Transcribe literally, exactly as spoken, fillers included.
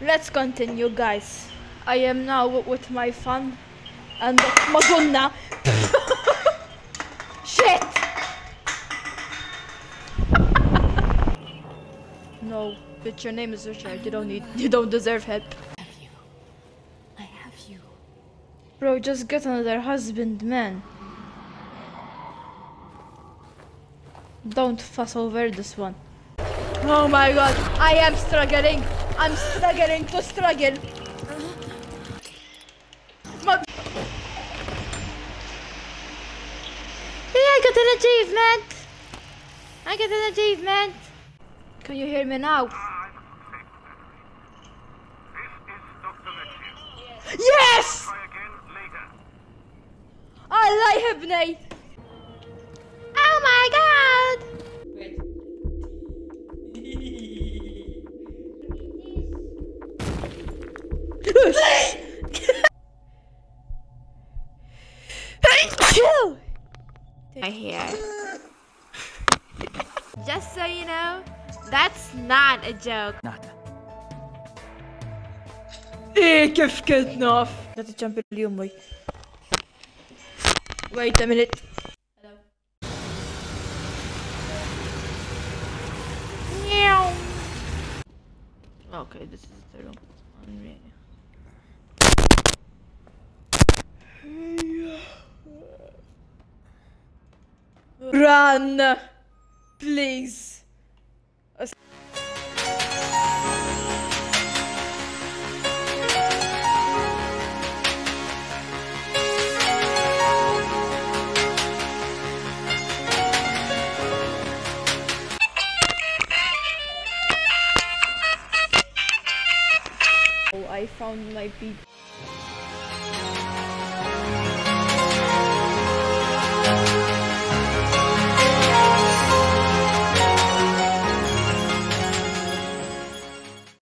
let's continue, guys. I am now with my fun and Madonna. Shit! No, but your name is Richard. You don't need. You don't deserve help. I have you. I have you. Bro, just get another husband, man. Don't fuss over this one. Oh my god, I am struggling. I'm struggling to struggle. Ma hey, I got an achievement. I got an achievement. Can you hear me now? Yes! الله يهبني. Oh my god! Wait. My hair. Just so you know, that's not a joke. Not. ايه كيف كنت ناف؟ لا تجنب اليوم وي. Wait a minute. Hello. Meow. Okay, this is the room. Run, please. I found my people.